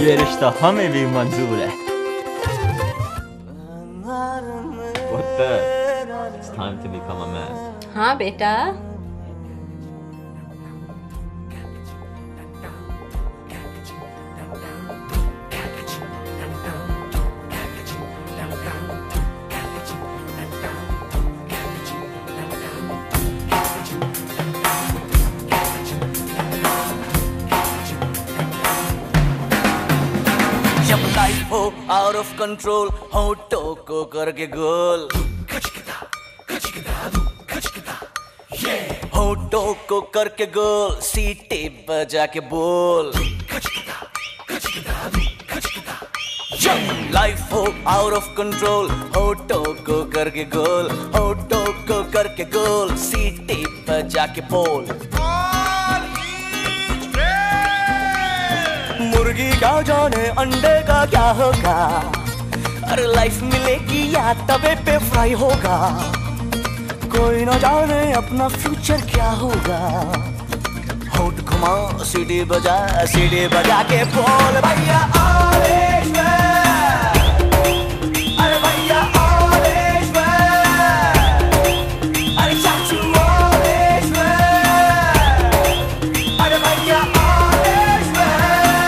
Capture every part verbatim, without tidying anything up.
ये रिश्ता हमें भी मंजूर है। पुत्र, it's time to become a man. हाँ बेटा। जब लाइफ हो आउट ऑफ कंट्रोल, होठों को करके गोल, होठों को करके गोल, सीटी बजा के बोल। जब लाइफ हो आउट ऑफ कंट्रोल, होठों को करके गोल, होठों को करके गोल, सीटी बजा के बोल। मुर्गी क्या जाने अंडे का क्या होगा, अरे लाइफ मिलेगी या तवे पे फ्राई होगा, कोई ना जाने अपना फ्यूचर क्या होगा। होठ घुमा सीढ़ी बजा, सीढ़ी बजा के बोल भैया ऑल इज वेल, अरे भैया ऑल इज वेल, अरे चाचू ऑल इज वेल, अरे भैया ऑल इज वेल।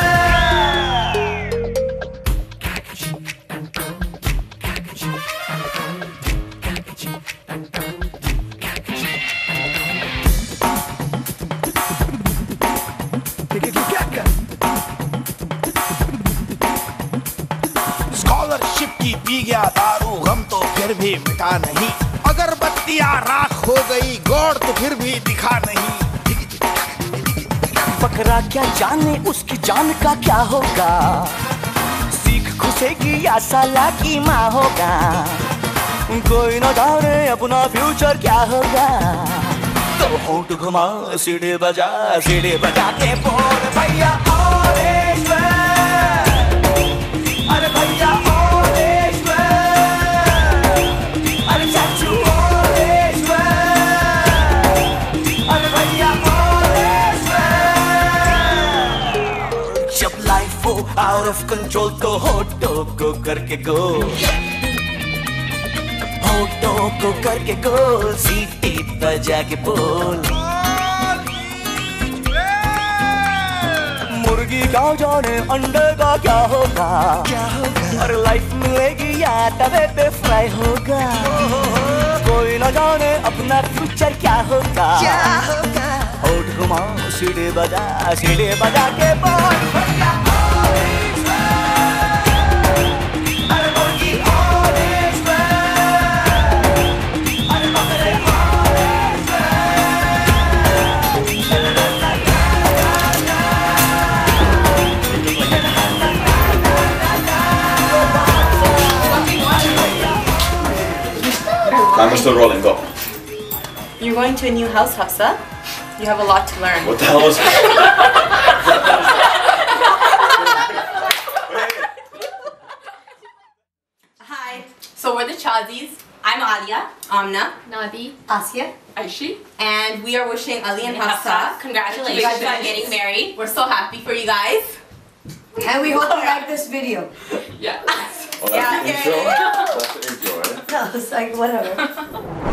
स्कॉलरशिप की पी गया दारू, गम तो फिर भी मिटा नहीं, अगरबत्तियां राख हो गई, गॉड तो फिर भी दिखा नहीं। बकरा क्या जाने उसकी जान का क्या होगा, सीख घुसेगी या साला की माँ होगा, कोई न जाने अपना फ्यूचर क्या होगा। तो होठ घुमा सीढ़ी बजा, सीढ़ी बजा के बोल भैया ऑल इज वेल, अरे भैया ऑल इज वेल, अरे चाचू ऑल इज वेल, अरे भैया ऑल इज वेल। जब लाइफ हो आउट ऑफ कंट्रोल तो होठों को करके गोल, होठों को करके गोल, सीटी बजा के बोल। मुर्गी क्या जाने अंडे का क्या होगा, क्या होगा, और लाइफ मिलेगी या तवे पे फ्राई होगा, कोई न जाने अपना फ्यूचर क्या होगा, क्या होगा। होठ घुमा सीढ़ी बजा, सीढ़ी बजा के बोल भैया ऑल इज वेल, अरे मुर्गी ऑल इज वेल, अरे बकरे all is Camera's still rolling, go. You're going to a new house, Hafsa. You have a lot to learn. What the hell was Hi. So we're the Chazis. I'm Alia, Amna, Nadi, Asya, Aishi, and we are wishing Ali and And Hafsa Hafsa congratulations on getting married. We're so happy for you guys. And we hope you like this video. yeah. Oh, that's Yeah, the intro? yeah. That's the intro, right? No, it's like whatever.